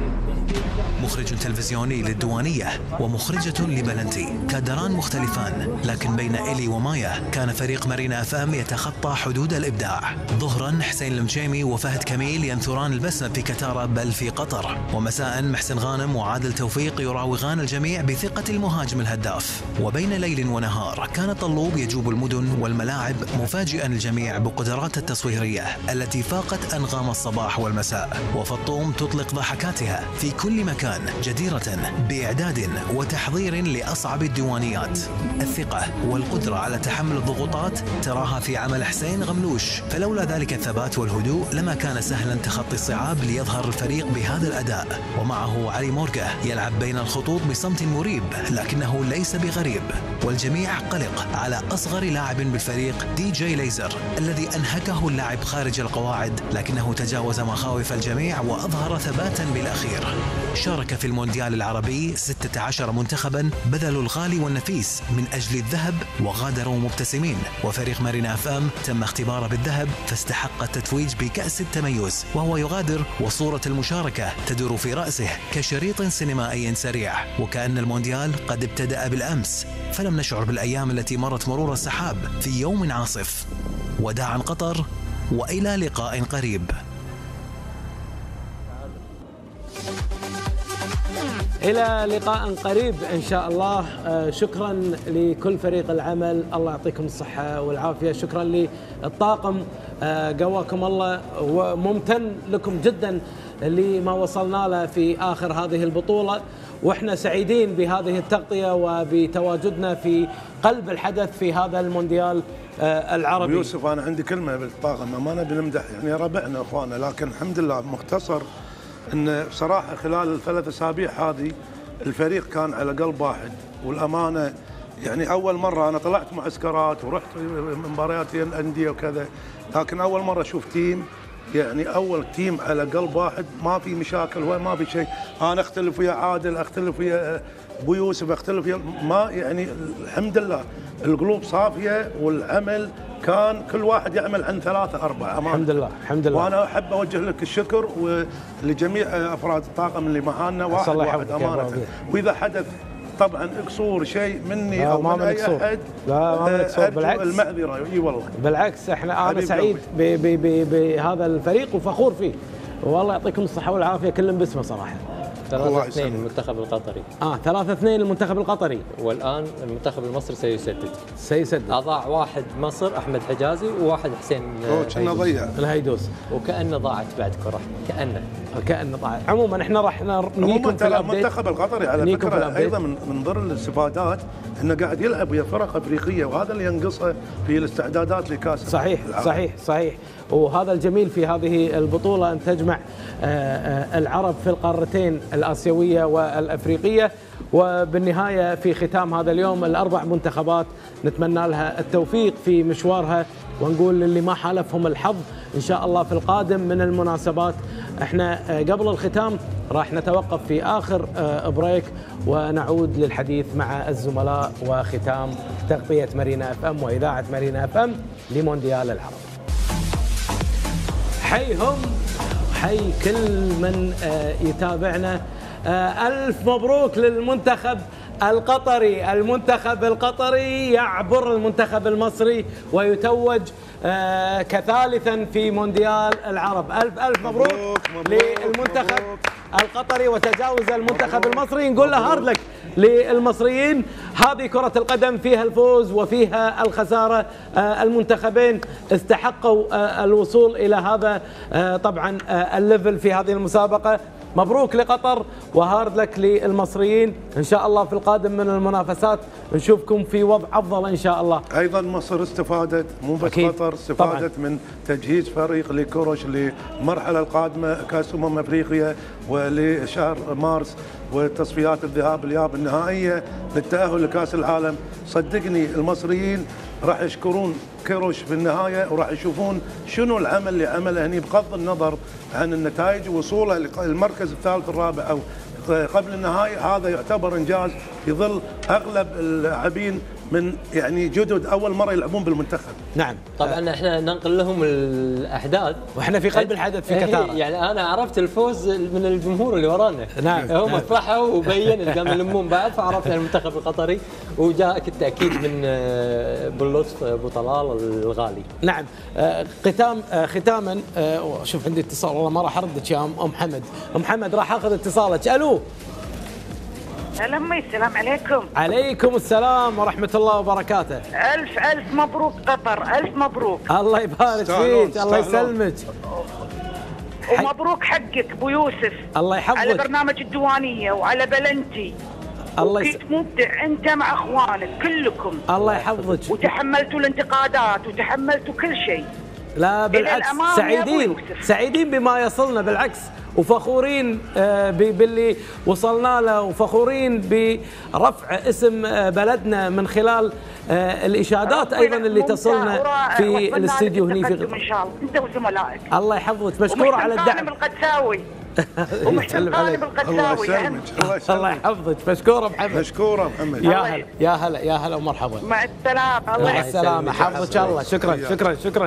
مخرج تلفزيوني للديوانية ومخرجة لبلنتي، كادران مختلفان، لكن بين إلي ومايا كان فريق مارينا اف ام يتخطى حدود الإبداع. ظهرا حسين المشيمي وفهد كميل ينثران البسمة في كتارة بل في قطر، ومساء محسن غانم وعادل توفيق يراوغان الجميع بثقة المهاجم الهداف. وبين ليل ونهار كان طلوب يجوب المدن والملاعب مفاجئا الجميع بقدرات التصويرية التي فاقت أنغام الصباح والمساء، وفطوم تطلق ضحكاتها في كل مكان جديرة بإعداد وتحضير لأصعب الديوانيات. الثقة والقدرة على تحمل الضغوطات تراها في عمل حسين غملوش، فلولا ذلك الثبات والهدوء لما كان سهلا تخطي الصعاب ليظهر الفريق بهذا الأداء. ومعه علي مورجا يلعب بين الخطوط بصمت مريب لكنه ليس بغريب، والجميع قلق على أصغر لاعب بالفريق دي جي ليزر الذي أنهكه اللاعب خارج القواعد، لكنه تجاوز مخاوف الجميع وأظهر ثباتا بالأخير. شارك في المونديال العربي 16 منتخبا بذلوا الغالي والنفيس من أجل الذهب وغادروا مبتسمين، وفريق مارينا اف ام تم اختباره بالذهب فاستحق التتويج بكأس التميز، وهو يغادر وصورة المشاركة تدور في رأسه كشريط سينمائي سريع، وكأن المونديال قد ابتدأ بالأمس، فلم نشعر بالأيام التي مرت مرور السحاب في يوم عاصف. وداعا قطر وإلى لقاء قريب. إلى لقاء قريب إن شاء الله. شكرا لكل فريق العمل، الله يعطيكم الصحة والعافية. شكرا للطاقم، قواكم الله، وممتن لكم جدا لما وصلنا له في آخر هذه البطولة، وإحنا سعيدين بهذه التغطية وبتواجدنا في قلب الحدث في هذا المونديال العربي. يوسف أنا عندي كلمة بالطاقم، ما نبي نمدح يعني ربعنا أخوانا، لكن الحمد لله مختصر ان بصراحه خلال الثلاث اسابيع هذه الفريق كان على قلب واحد، والامانه يعني اول مره انا طلعت معسكرات ورحت مباريات الانديه وكذا، لكن اول مره اشوف تيم، يعني اول تيم على قلب واحد، ما في مشاكل ولا ما في شيء. انا اختلف ويا عادل، اختلف ويا ابو يوسف، اختلف ويا ما، يعني الحمد لله القلوب صافيه، والعمل كان كل واحد يعمل عن 3 4 أمانة. الحمد لله الحمد لله. وانا احب اوجه لك الشكر ولجميع افراد الطاقم اللي معانا، واحد واحد امانه. واذا حدث طبعا قصور شيء مني او من اي احد، لا ما من قصور، بالعكس المعذره. اي والله بالعكس، انا سعيد بهذا الفريق وفخور فيه، والله يعطيكم الصحه والعافيه كلهم باسمه صراحه. 3-2 المنتخب القطري. 3-2 المنتخب القطري. والان المنتخب المصري سيسدد. اضاع واحد مصر احمد حجازي وواحد حسين كنا ضيع الهيدوس، وكأنه ضاعت بعد كره، كأنه ضاعت. عموما احنا راح نجيكم في الابديت. المنتخب القطري على فكره ايضا من ضمن الاستفادات انه قاعد يلعب ويا فرق افريقيه، وهذا اللي ينقصه في الاستعدادات لكاس صحيح العالم. صحيح. وهذا الجميل في هذه البطوله ان تجمع العرب في القارتين الاسيويه والافريقيه. وبالنهايه في ختام هذا اليوم الاربع منتخبات نتمنى لها التوفيق في مشوارها، ونقول للي ما حالفهم الحظ ان شاء الله في القادم من المناسبات. احنا قبل الختام راح نتوقف في اخر بريك ونعود للحديث مع الزملاء وختام تغطيه مارينا اف ام واذاعه مارينا اف ام لمونديال العرب. حيهم حي كل من يتابعنا. ألف مبروك للمنتخب القطري. المنتخب القطري يعبر المنتخب المصري ويتوج كثالثا في مونديال العرب. ألف مبروك للمنتخب القطري وتجاوز المنتخب المصري. نقول له هارد لك للمصريين. هذه كرة القدم فيها الفوز وفيها الخسارة. المنتخبين استحقوا الوصول إلى هذا طبعا الليفل في هذه المسابقة. مبروك لقطر وهارد لك للمصريين. ان شاء الله في القادم من المنافسات نشوفكم في وضع افضل ان شاء الله. ايضا مصر استفادت، مو بس قطر، استفادت من تجهيز فريق لكروش للمرحله القادمه كاس افريقيا ولشهر مارس وتصفيات الذهاب الياب النهائيه للتاهل لكاس العالم. صدقني المصريين راح يشكرون كيروش في النهايه وراح يشوفون شنو العمل اللي عمله هني بغض النظر عن النتائج ووصوله للمركز الثالث الرابع او قبل النهائي. هذا يعتبر انجاز في ظل اغلب اللاعبين من يعني جدد اول مره يلعبون بالمنتخب. نعم طبعا احنا ننقل لهم الاحداث واحنا في قلب الحدث في كتارة. يعني انا عرفت الفوز من الجمهور اللي ورانا. نعم هم فرحوا وبين قام يلمون بعض فعرفنا المنتخب القطري وجاءك التاكيد من باللطف ابو طلال الغالي. نعم ختاما شوف عندي اتصال والله ما راح اردك يا ام محمد. ام محمد راح اخذ اتصالك. الو أمي السلام عليكم. عليكم السلام ورحمة الله وبركاته. ألف مبروك قطر. ألف مبروك. الله يبارك فيك. الله يسلمك. ومبروك حقك أبو يوسف. الله يحفظك. على برنامج الديوانية وعلى بلنتي. الله كنت مبدع أنت مع أخوانك كلكم. الله يحفظك. وتحملتوا الانتقادات وتحملتوا كل شيء. لا بالعكس سعيدين بما يصلنا بالعكس وفخورين باللي وصلنا له وفخورين برفع اسم بلدنا من خلال الاشادات ايضا اللي تصلنا في الاستديو هني في ان شاء الله انت وزملائك. الله يحفظك مشكور على الدعم. القدساوي ومحسن غانم القدساوي. الله يحفظك مشكوره محمد. مشكوره محمد. يا هلا ومرحبا. مع السلامه. مع السلامه حفظك الله. شكرا.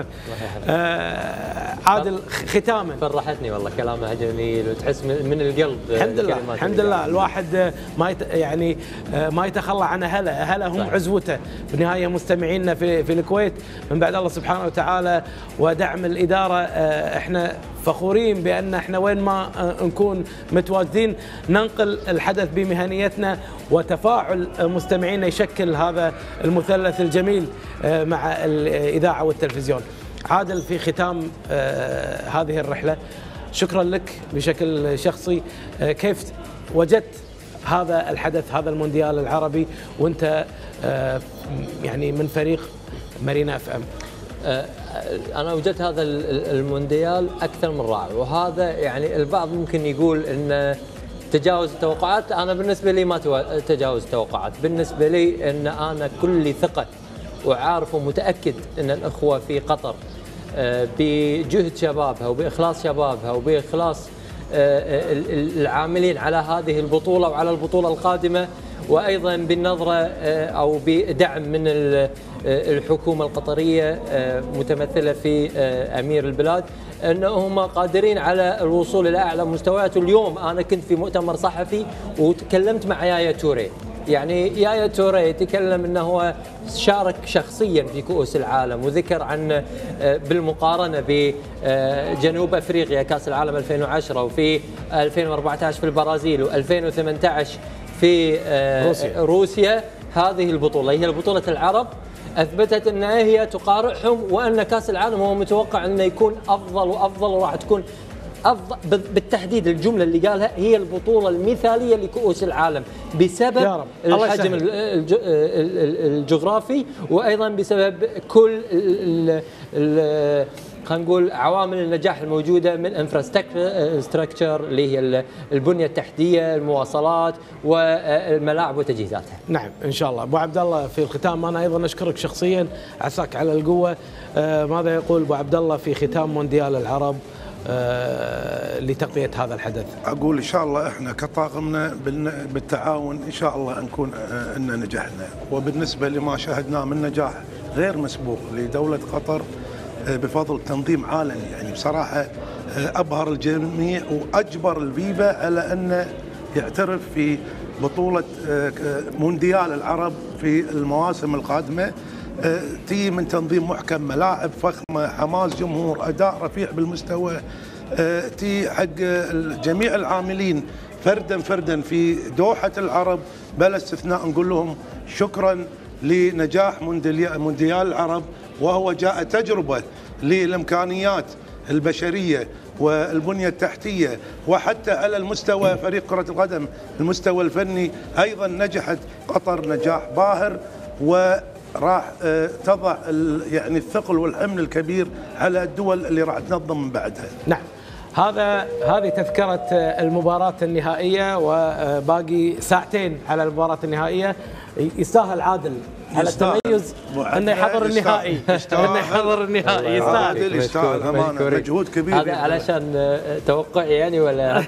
عادل ختاما فرحتني والله كلامها جميل وتحس من القلب. الحمد لله الواحد ما يتخلى عن هلا هم عزوته في النهايه مستمعينا في الكويت من بعد الله سبحانه وتعالى ودعم الاداره. احنا فخورين بان احنا وين ما نكون متواجدين ننقل الحدث بمهنيتنا وتفاعل مستمعينا يشكل هذا المثلث الجميل مع الاذاعه والتلفزيون. عادل في ختام هذه الرحله شكرا لك بشكل شخصي. كيف وجدت هذا الحدث هذا المونديال العربي وانت يعني من فريق مارينا اف ام؟ أنا وجدت هذا المونديال أكثر من رائع، وهذا يعني البعض ممكن يقول إن تجاوز التوقعات. أنا بالنسبة لي ما تجاوز التوقعات. بالنسبة لي إن أنا كل ثقة وعارف ومتأكد إن الأخوة في قطر بجهد شبابها وبإخلاص شبابها وبإخلاص العاملين على هذه البطولة وعلى البطولة القادمة، وأيضا بالنظرة أو بدعم من الحكومة القطرية متمثلة في أمير البلاد، أنهم قادرين على الوصول إلى أعلى مستويات. اليوم أنا كنت في مؤتمر صحفي وتكلمت مع يايا توري يعني يايا توري يتكلم أنه هو شارك شخصيا في كؤوس العالم، وذكر عن بالمقارنة بجنوب أفريقيا كأس العالم 2010 وفي 2014 في البرازيل و2018 في روسيا. هذه البطولة هي بطولة العرب، أثبتت أنها هي تقارعهم، وأن كأس العالم هو متوقع أنه يكون أفضل وأفضل، وراح تكون أفضل. بالتحديد الجملة اللي قالها هي البطولة المثالية لكؤوس العالم بسبب الحجم الجغرافي، وأيضا بسبب كل خلينا نقول عوامل النجاح الموجودة من انفراستراكشر اللي هي البنية التحتية، المواصلات والملاعب وتجهيزاتها. نعم إن شاء الله. أبو عبد الله في الختام أنا أيضا أشكرك شخصيا، عساك على القوة. ماذا يقول أبو عبد الله في ختام مونديال العرب لتغطية هذا الحدث؟ أقول إن شاء الله إحنا كطاقمنا بالتعاون إن شاء الله نكون أن نجحنا، وبالنسبة لما شاهدناه من نجاح غير مسبوق لدولة قطر بفضل تنظيم عالمي، يعني بصراحة أبهر الجميع وأجبر الفيفا على أن يعترف في بطولة مونديال العرب في المواسم القادمة. تي من تنظيم محكم، ملاعب فخمة، حماس جمهور، أداء رفيع بالمستوى، تي حق جميع العاملين فردا في دوحة العرب بلا استثناء نقول لهم شكرا لنجاح مونديال العرب، وهو جاء تجربة للإمكانيات البشرية والبنية التحتية، وحتى على المستوى فريق كرة القدم المستوى الفني أيضا نجحت قطر نجاح باهر، وراح تضع يعني الثقل والحمل الكبير على الدول اللي راح تنظم من بعدها. نعم، هذه تذكرة المباراة النهائية، وباقي ساعتين على المباراة النهائية. يستاهل عادل على التميز انه يحضر النهائي، انه يحضر النهائي. يستاهل امانه مجهود كبير. هذا علشان توقعي يعني ولا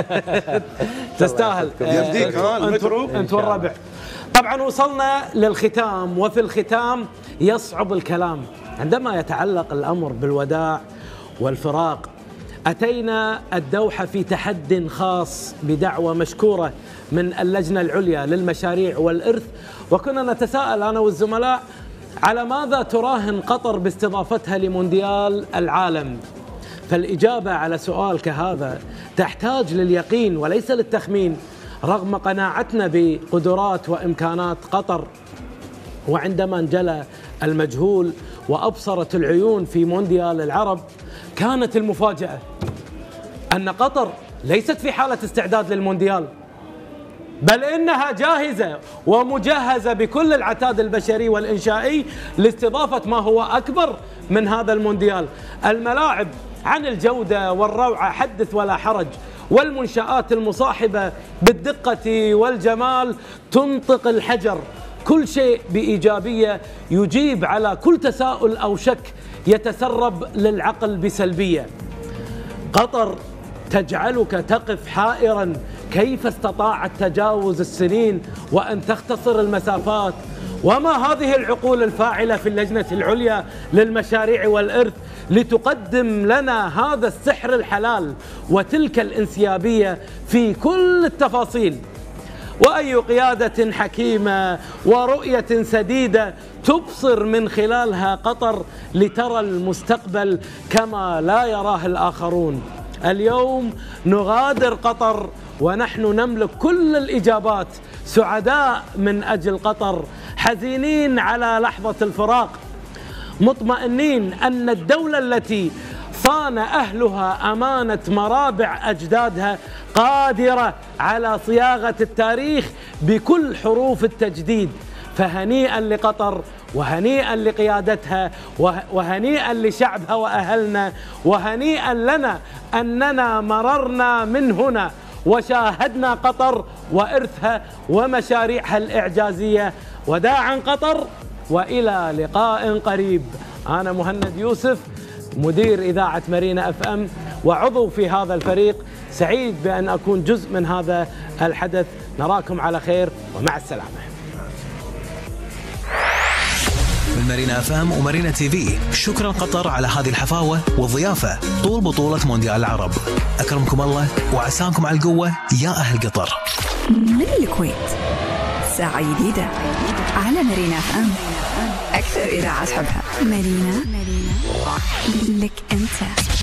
تستاهل. يديك انت والربع. طبعا وصلنا للختام، وفي الختام يصعب الكلام عندما يتعلق الامر بالوداع والفراق. أتينا الدوحة في تحد خاص بدعوة مشكورة من اللجنة العليا للمشاريع والإرث، وكنا نتساءل أنا والزملاء على ماذا تراهن قطر باستضافتها لمونديال العالم. فالإجابة على سؤال كهذا تحتاج لليقين وليس للتخمين، رغم قناعتنا بقدرات وإمكانات قطر. وعندما انجلى المجهول وأبصرت العيون في مونديال العرب، كانت المفاجأة أن قطر ليست في حالة استعداد للمونديال، بل إنها جاهزة ومجهزة بكل العتاد البشري والإنشائي لاستضافة ما هو أكبر من هذا المونديال. الملاعب عن الجودة والروعة حدث ولا حرج، والمنشآت المصاحبة بالدقة والجمال تنطق الحجر. كل شيء بإيجابية يجيب على كل تساؤل أو شك يتسرب للعقل بسلبية. قطر تجعلك تقف حائرا كيف استطاعت تجاوز السنين وأن تختصر المسافات، وما هذه العقول الفاعلة في اللجنة العليا للمشاريع والإرث لتقدم لنا هذا السحر الحلال وتلك الانسيابية في كل التفاصيل. وأي قيادة حكيمة ورؤية سديدة تبصر من خلالها قطر لترى المستقبل كما لا يراه الآخرون. اليوم نغادر قطر ونحن نملك كل الإجابات، سعداء من أجل قطر، حزينين على لحظة الفراق، مطمئنين أن الدولة التي صان أهلها أمانة مرابع أجدادها قادرة على صياغة التاريخ بكل حروف التجديد. فهنيئا لقطر، وهنيئا لقيادتها، وهنيئا لشعبها وأهلنا، وهنيئا لنا أننا مررنا من هنا وشاهدنا قطر وإرثها ومشاريعها الإعجازية. وداعا قطر، وإلى لقاء قريب. أنا مهند يوسف، مدير إذاعة مارينا اف ام وعضو في هذا الفريق، سعيد بأن أكون جزء من هذا الحدث. نراكم على خير ومع السلامة. من مارينا اف ام ومارينا تي في، شكرا قطر على هذه الحفاوة والضيافة طول بطولة مونديال العرب. أكرمكم الله وعساكم على القوة يا أهل قطر. من الكويت ساعة جديدة على مارينا FM. أكثر إذاعة تحبها مارينا لك أنت.